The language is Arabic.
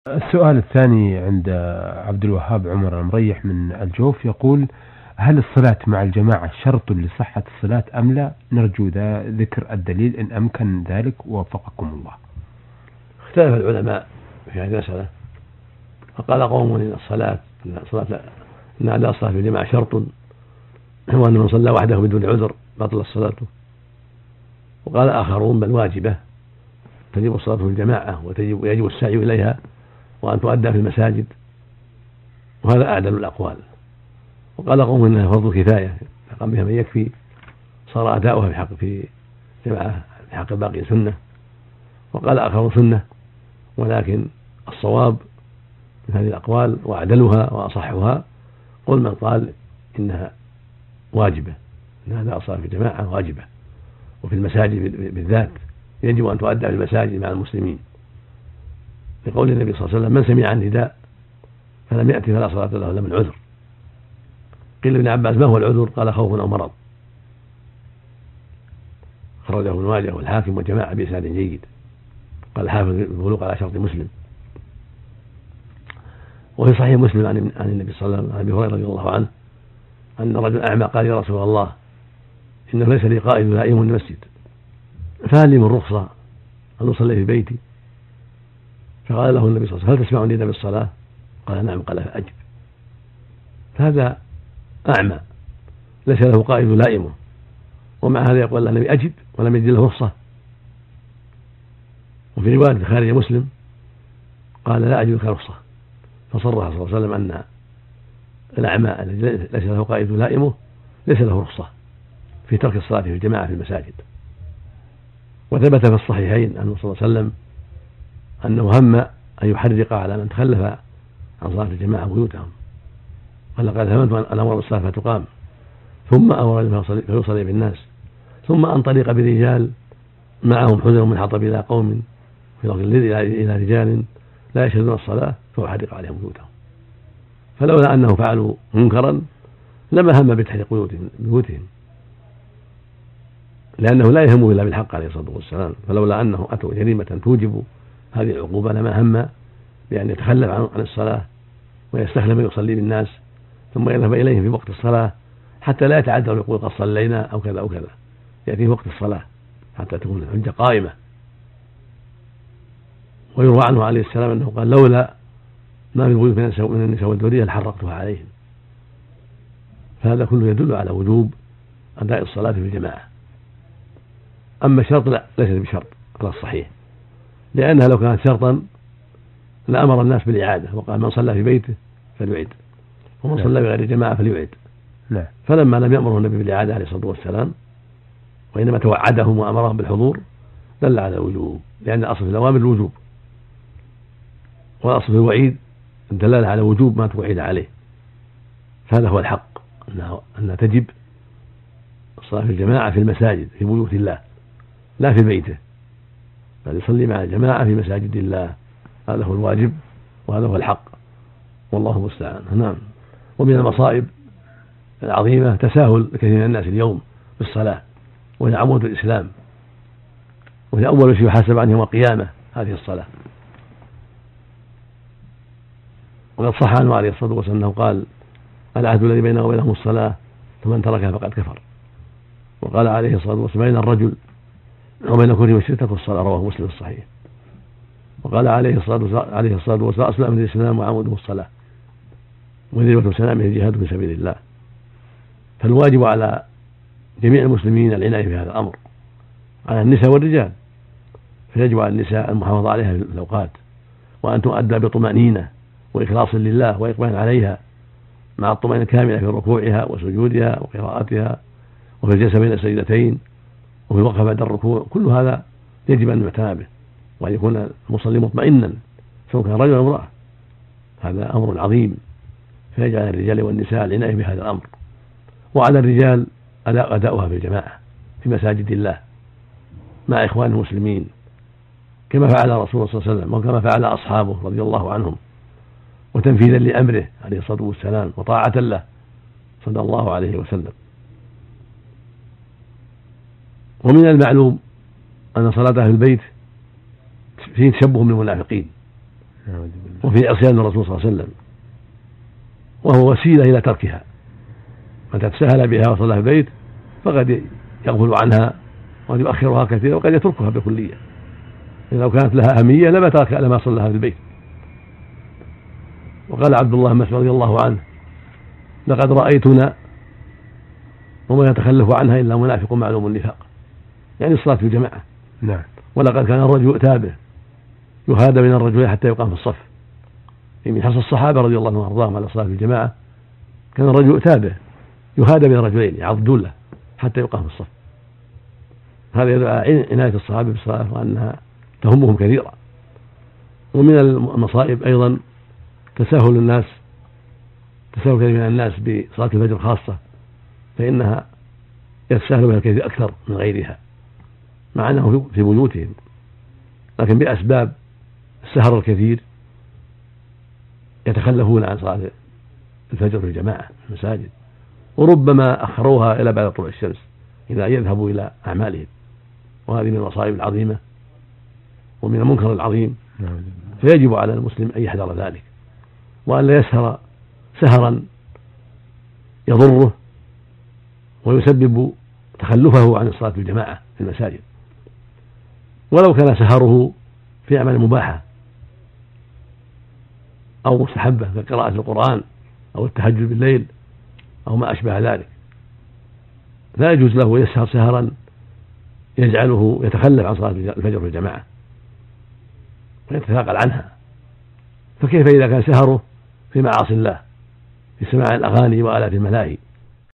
السؤال الثاني عند عبد الوهاب عمر المريح من الجوف، يقول: هل الصلاة مع الجماعة شرط لصحة الصلاة أم لا؟ نرجو ذكر الدليل إن أمكن ذلك، ووفقكم الله. اختلف العلماء في هذه المسألة، فقال قوم إن أداء الصلاة في الجماعة شرط، وأن من صلى وحده بدون عذر بطل صلاته. وقال آخرون بل واجبة، تجب الصلاة في الجماعة ويجب السعي إليها وأن تؤدى في المساجد، وهذا أعدل الأقوال. وقال قوم إنها فرض كفاية، قام بها من يكفي صار أداؤها في جماعة في حق الباقي سنة. وقال آخرون سنة، ولكن الصواب من هذه الأقوال وأعدلها وأصحها قول من قال إنها واجبة، إن أداء الصلاة في الجماعة واجبة، وفي المساجد بالذات يجب أن تؤدى في المساجد مع المسلمين، لقول النبي صلى الله عليه وسلم: من سمع النداء فلم يأتي فلا صلاة له إلا من عذر. قيل ابن عباس: ما هو العذر؟ قال: خوف أو مرض. خرجه ابن ماجه والحاكم والجماعة بإسناد جيد. قال الحافظ البلوغ على شرط مسلم. وفي صحيح مسلم عن النبي صلى الله عليه وسلم عن ابي هريره رضي الله عنه ان رجل اعمى قال: يا رسول الله، انه ليس لي قائد لائم المسجد، فهل لي من رخصه ان اصلي في بيتي؟ فقال له النبي صلى الله عليه وسلم: هل تسمع النداء بالصلاه؟ قال: نعم. قال: فاجب. فهذا اعمى ليس له قائد لائمه، ومع هذا يقول له النبي: اجب، ولم يجد له رخصه. وفي روايه خارج مسلم قال: لا اجد لك رخصه. فصرح صلى الله عليه وسلم أن الأعمى الذي ليس له قائد لائمه ليس له رخصة في ترك الصلاة في الجماعة في المساجد. وثبت في الصحيحين أنه صلى الله عليه وسلم أنه هم أن يحرق على من تخلف عن صلاة الجماعة بيوتهم، قال: لقد هممت أن أمر بالصلاة فتقام، ثم أمر فيصلي بالناس، ثم أنطلق برجال معهم حزن من حطب إلى قوم إلى رجال لا يشهدون الصلاة فأحرق عليهم بيوتهم. فلولا أنه فعلوا منكرا لما هم بتحريق بيوتهم، لأنه لا يهم إلا بالحق عليه الصلاة والسلام. فلولا أنه أتوا جريمة توجب هذه العقوبة لما هم بأن يتخلف عن الصلاة ويستخلف من يصلي بالناس ثم يذهب إليهم في وقت الصلاة حتى لا يتعذر يقول: قد صلينا أو كذا أو كذا، يأتي في وقت الصلاة حتى تكون الحجة قائمة. ويروى عنه عليه السلام أنه قال: لولا ما في البيوت من النساء والذرية لحرقتها عليهم. فهذا كله يدل على وجوب أداء الصلاة في الجماعة. أما الشرط لا، ليست بشرط على الصحيح، لأنها لو كانت شرطا لأمر الناس بالإعادة وقال: من صلى في بيته فليعد، ومن صلى بغير جماعة فليعد. فلما لم يأمره النبي بالإعادة عليه الصلاة والسلام وإنما توعدهم وأمرهم بالحضور دل على الوجوب، لأن الأصل في الأوامر الوجوب، والأصل في الوعيد الدلالة على وجوب ما توعد عليه. فهذا هو الحق، أنها تجب الصلاة في الجماعة في المساجد في بيوت الله لا في بيته، بل يصلي مع الجماعة في مساجد الله. هذا هو الواجب وهذا هو الحق، والله المستعان. نعم. ومن المصائب العظيمة تساهل كثير من الناس اليوم بالصلاة، وهي عمود الإسلام، وهي أول شيء يحاسب عنه يوم القيامة هذه الصلاة. وقد صح عنه عليه الصلاة والسلام أنه قال: العهد الذي بيننا وبينهم الصلاة، فمن تركها فقد كفر. وقال عليه الصلاة والسلام: بين الرجل وبين كفره والشرك ترك الصلاة، رواه مسلم الصحيح. وقال عليه الصلاة والسلام: أصل من الإسلام وعموده الصلاة، وذروة سلامه الجهاد في سبيل الله. فالواجب على جميع المسلمين العناية في هذا الأمر، على النساء والرجال. فيجب على النساء المحافظة عليها في الأوقات، وأن تؤدى بطمأنينة وإخلاص لله وإقبال عليها، مع الطمأنينة الكاملة في ركوعها وسجودها وقراءتها وفي الجلسة بين السجدتين وفي الوقفة بعد الركوع. كل هذا يجب أن يعتنى به، وأن يكون المصلي مطمئنا سواء كان رجل أو امرأة. هذا أمر عظيم، فيجعل الرجال والنساء العناية بهذا الأمر. وعلى الرجال أداؤها في الجماعة في مساجد الله مع إخوان المسلمين، كما فعل رسول الله صلى الله عليه وسلم وكما فعل أصحابه رضي الله عنهم، وتنفيذا لأمره عليه الصلاة والسلام وطاعة له صلى الله عليه وسلم. ومن المعلوم أن صلاتها في البيت فيه تشبه بالمنافقين، وفي عصيان الرسول صلى الله عليه وسلم، وهو وسيلة إلى تركها. متى تساهل بها وصلى في البيت فقد يغفل عنها وقد يؤخرها كثيرا وقد يتركها بكلية. لو كانت لها أهمية لما صلىها في البيت. وقال عبد الله بن مسعود رضي الله عنه: لقد رأيتنا وما يتخلف عنها إلا منافق معلوم النفاق، يعني الصلاة في الجماعة. نعم. ولقد كان الرجل يؤتى به يهادى من الرجلين حتى يقام في الصف. من حرص الصحابة رضي الله عنهم وارضاهم على الصلاة في الجماعة كان الرجل يؤتى به يهادى من الرجلين يعضدون له حتى يقام في الصف. هذا يدل على عناية الصحابة بالصلاة وأنها تهمهم كثيرا. ومن المصائب أيضا تساهل كثير من الناس بصلاة الفجر خاصة، فإنها يتساهل بها الكثير أكثر من غيرها مع أنهم في بيوتهم، لكن بأسباب السهر الكثير يتخلفون عن صلاة الفجر في الجماعة في المساجد، وربما أخروها إلى بعد طلوع الشمس إذا يذهبوا إلى أعمالهم. وهذه من المصائب العظيمة ومن المنكر العظيم، فيجب على المسلم أن يحذر ذلك وأن لا يسهر سهرا يضره ويسبب تخلفه عن الصلاة في الجماعة في المساجد، ولو كان سهره في أعمال مباحة أو مستحبة كقراءة القرآن أو التهجد بالليل أو ما أشبه ذلك، لا يجوز له يسهر سهرا يجعله يتخلف عن صلاة الفجر في الجماعة ويتثاقل عنها. فكيف إذا كان سهره في معاصي الله في سماع الأغاني وآلات الملاهي